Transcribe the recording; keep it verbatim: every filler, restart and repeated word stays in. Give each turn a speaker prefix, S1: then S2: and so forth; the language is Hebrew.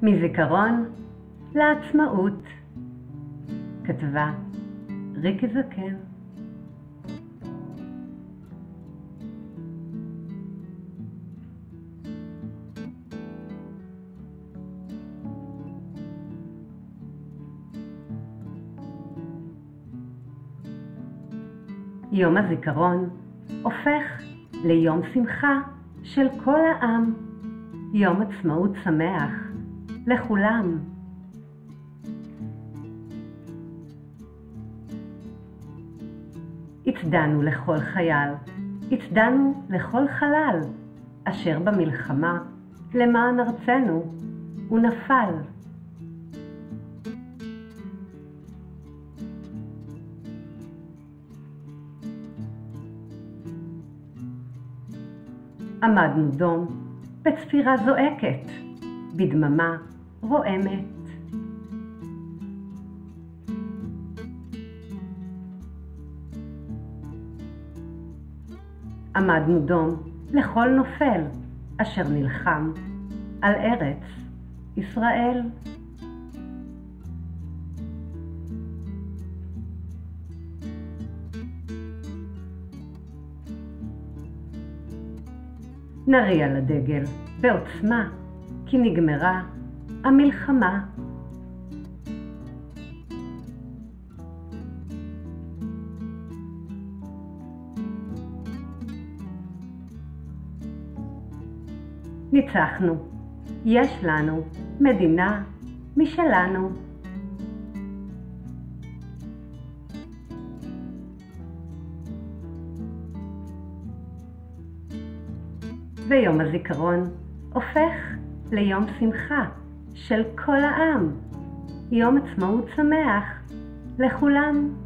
S1: מזיכרון לעצמאות. כתבה ריקי זקן. יום הזיכרון הופך ליום שמחה של כל העם. יום עצמאות שמח לכולם. הצדענו לכל חייל, הצדענו לכל חלל, אשר במלחמה למען ארצנו הוא נפל. עמדנו דום בצפירה זועקת, בדממה רועמת. עמדנו דום לכל נופל אשר נלחם על ארץ ישראל. נריע לדגל בעוצמה, כי נגמרה המלחמה. ניצחנו, יש לנו מדינה משלנו. ויום הזיכרון הופך ליום שמחה של כל העם. יום עצמאות שמח לכולם.